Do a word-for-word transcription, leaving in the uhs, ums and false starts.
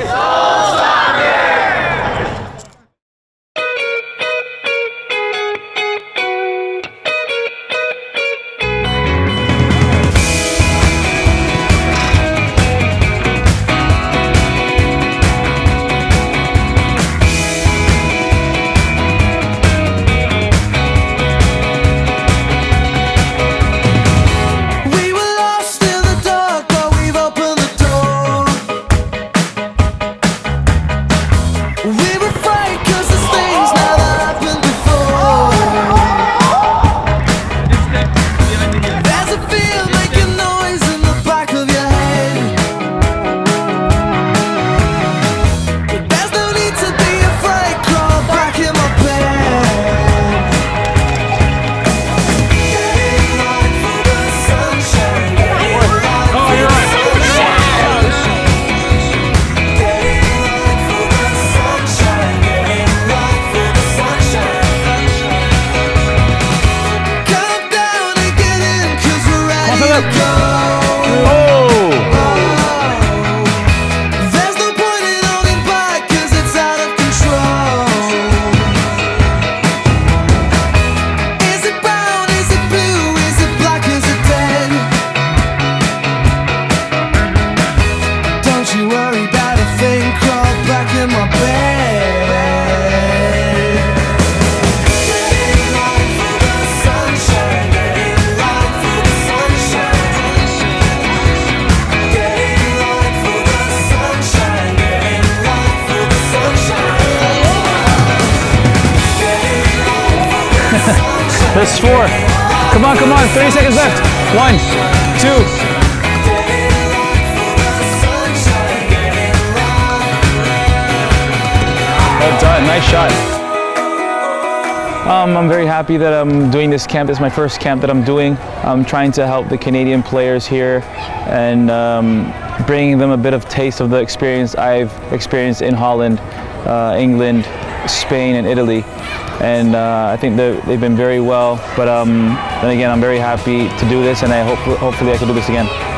That's four. Come on, come on. thirty seconds left. One, two. Well done. Nice shot. Um, I'm very happy that I'm doing this camp. This is my first camp that I'm doing. I'm trying to help the Canadian players here and um, bringing them a bit of taste of the experience I've experienced in Holland, uh, England, Spain, and Italy. And uh, I think they've been very well, but um, then again, I'm very happy to do this, and I hope hopefully I can do this again.